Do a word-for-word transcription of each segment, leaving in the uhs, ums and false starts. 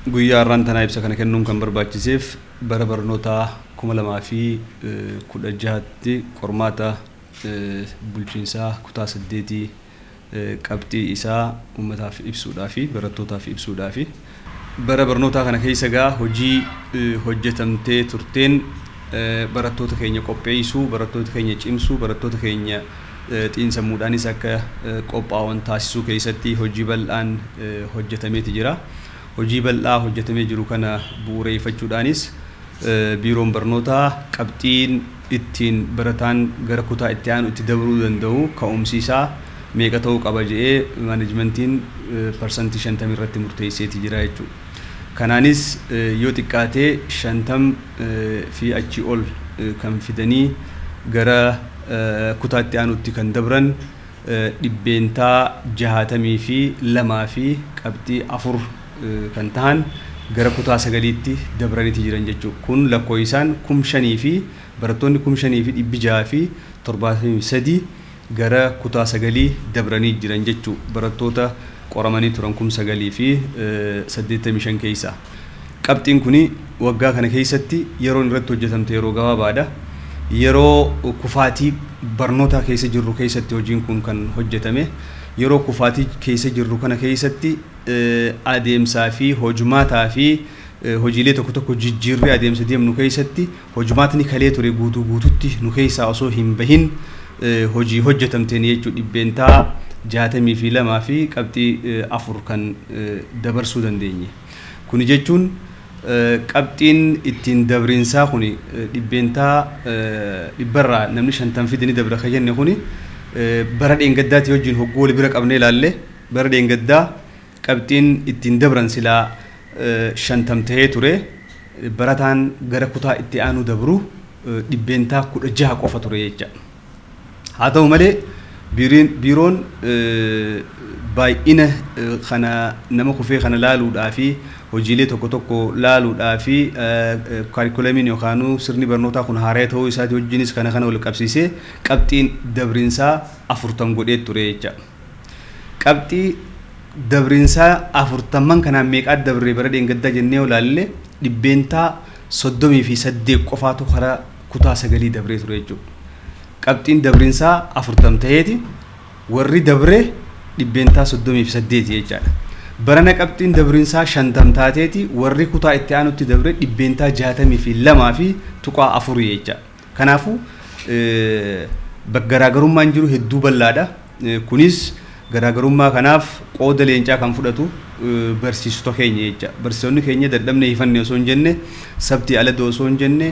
guyyaa irraan tanaa ibsa kana kennuun kan barbaachiseef bara barnootaa kuma lamaa fi kudha jahatti qormaata bulchiinsaa kutaa saddeetii qabxii isaa uummataaf ibsuudhaa fi barattootaaf ibsuudhaa fi bara barnootaa kana keessa gaa hojii hojjetamtee turteen barattoota keenya qopheessuu, barattoota keenya cimsuu, barattoota keenya xiinsammuudhaanis akka qophaa'an taasisuu keessatti hojii bal'aan hojjetameeti jira. Hojii bal'aa hojjetamee jiru kana bu'uureeffachuudhaanis biiroon barnootaa qabxiin ittiin barataan gara kutaa itti aanu itti dabaluu danda'u ka'umsiisaa meeqa ta'uu qaba jedhee maanajimentiin parsantii shantamii irratti murteesseeti jira jechuudha. Kanaanis yoo xiqqaatee shantam fi achi ol kan fidanii gara kutaa itti aanutti kan dabran dhibbeentaa jahatamii fi lamaa fi qabxii afur kan tahan gara kutaa sagaliitti dabraniiti jiran jechuudha. Kun lakkoofsaan kum shanii fi barattoonni kum shanii fi dhibbi jaha fi torbaatamii sadii gara kutaa sagalii dabranii jiran jechuudha. Barattoota qoramanii turan kum sagalii fi saddeettamii shan keessa. Qabxiin kuni waggaa kana keessatti yeroo irratti hojjetamte yeroo gabaabaadha. Yeroo kufaatii barnootaa keessa jirru keessatti hojiin kun kan hojjetame. Yeroo kufaatii keessa jirru kana keessatti adeemsaa fi hojmaataa fi hojiilee tokko tokko jijjiirree adeemsa deemnu keessatti hojmaatni kalee ture guutuu guututti nu keessaa osoo hin bahin hojii hojjetamteen jechuudha. Dhibbeentaa jahatamii fi lamaa fi qabxii afur kan dabarsuu dandeenye. Kuni jechuun qabxiin ittiin dabrinsaa kuni dhibbeentaa dhibbarraa namni shantam fidanii dabra kan jenne kuni bara dheengaddaatti hojiin hoggoo bira qabnee ilaalle bara dheengaddaa qabxiin ittiin dabran silaa shantam ta'ee ture barataan gara kutaa itti aanu dabru dhibbeentaa kudha jaha qofa ture jecha. Haa ta'u malee biiroon baay'ina kana nama kufee kana laaluudhaa fi hojiilee tokko tokko laaluudhaa fi kaarikulamiin yookaan sirni barnootaa kun haaraa ta'uu isaati hojiinis kana kana wal qabsiisee qabxiin dabrinsaa afurtam godhee ture jecha. Qabxii dabrinsaa afurtamman kanaan meeqaa dabree bara dheengaddaa jennee olaalle dhibbeentaa soddomii fi saddeet qofaatu karaa kutaa sagalii dabree ture jechuudha. Qabxiin dabrinsaa afurtam ta'eeti warri dabree dhibbeentaa soddomii fi saddeeti jechaadha. Barana qabxiin dabrinsaa shantam taateeti warri kutaa itti aanutti dabree dhibbeentaa jahatamii fi lamaa fi tuqaa afurii jecha. Kanaafuu garaagarummaan jiru hedduu bal'aadha. Kunis garaagarummaa kanaaf qooda leencaa kan fudhatu barsiistota keenya jecha. Barsiisonni keenya dadhabne hifanne osoo hin jenne sabtii ala osoo hin jenne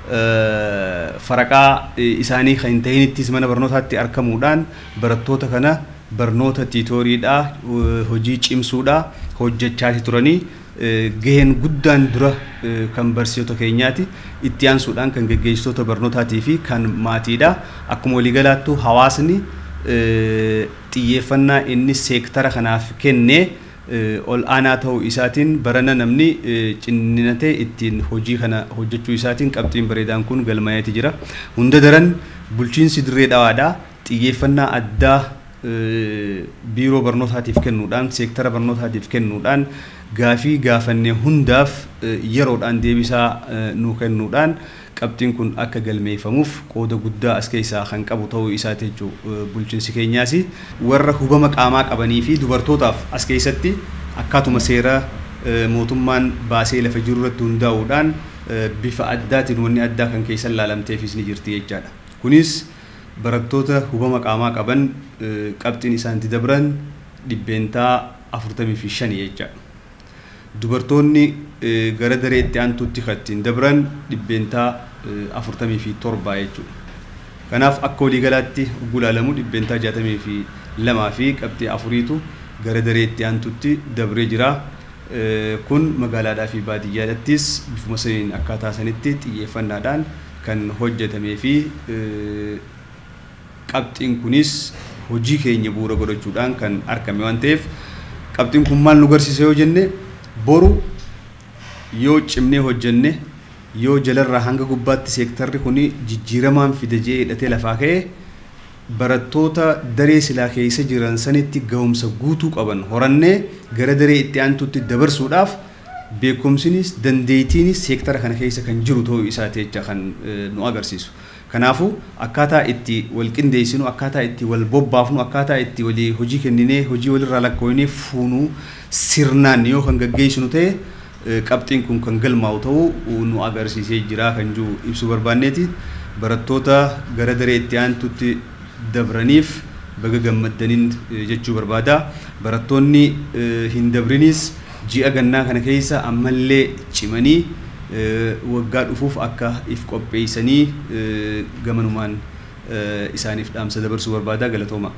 faraqaa isaanii kan hin ta'inittis mana barnootaatti argamuudhaan barattoota kana barnoota tiitooriidhaa hojii cimsuudhaa hojjechaa turanii gaheen guddaan dura kan barsiisota keenyaati itti aansuudhaan kan gaggeessitoota barnootaatii fi kan maatiidha. Akkuma waliigalaattuu hawaasni xiyyeeffannaa inni seektara kanaaf kennee ol aanaa ta'uu isaatiin barana namni cinninatee ittiin hojii kana hojjechuu isaatiin qabxiin bareedaan kun galmaa'eeti jira. Hunda daran bulchiinsi dirree dhawaadhaa xiyyeeffannaa addaa biiroo barnootaatiif kennuudhaan seektara barnootaatiif kennuudhaan gaafii gaafannee hundaaf yeroodhaan deebisaa nuu kennuudhaan qabxiin kun akka galmeeffamuuf qooda guddaa as keessaa kan qabu ta'uu isaati jechuudha. Bulchiinsi keenyaas warra hubama qaamaa qabanii fi dubartootaaf as keessatti akkaatuma seera mootummaan baasee lafa jiru irratti hundaa'uudhaan bifa addaatiin wanni addaa kan keessan laalamteefis ni jirti jechaadha. Kunis barattoota hubama qaamaa qaban qabxiin isaanitti dabran dhibbeentaa afurtamii fi shanii jechaadha. Dubartoonni gara daree itti aantuutti kattiin dabran dhibbeentaa afurtamii fi torbaa jechuudha. Kanaaf akka waliigalaatti gulaalamu dhibbeentaa jaatamii fi lamaa fi qabxii afuriitu gara daree itti aantuutti dabree jira. Kun magaalaadhaa fi baadiyyaadhattis bifuma saniin akkaataa sanitti xiyyeeffannaadhaan kan hojjetamee fi qabxiin kunis hojii keenya bu'uura godhachuudhaan kan argame waan ta'eef qabxiin kun maal nu agarsiisa yoo jenne boru yoo cimnee hojjenne yoo jalarraa hanga gubbaatti seektarri kuni jijjiiramaan fide jee hidhatee lafaa ka'e barattoota daree silaa keessa jiran sanitti gahumsa guutuu qaban horannee gara daree itti aantutti dabarsuudhaaf beekumsinis dandeettiinis seektara kana keessa kan jiru ta'uu isaati jecha kan nu agarsiisu. Kanaafuu akkaataa itti wal qindeessinu, akkaataa itti wal bobbaafnu, akkaataa itti walii hojii kenninee hojii walirraa lakkoofnee fuunuu sirnaan yoo kan gaggeessinu ta'e qabxiin kun kan galmaa'u ta'uu nu agarsiisee jira kan jiru ibsuu barbaanneeti. Barattoota gara daree itti aantutti dabraniif baga gammaddaniin jechuu barbaada. Barattoonni hin dabrinis ji'a gannaa kana keessa ammallee cimanii waggaa dhufuuf akka if qopheessanii gamanumaan isaaniif dhaamsa dabarsuu barbaada. Galatooma.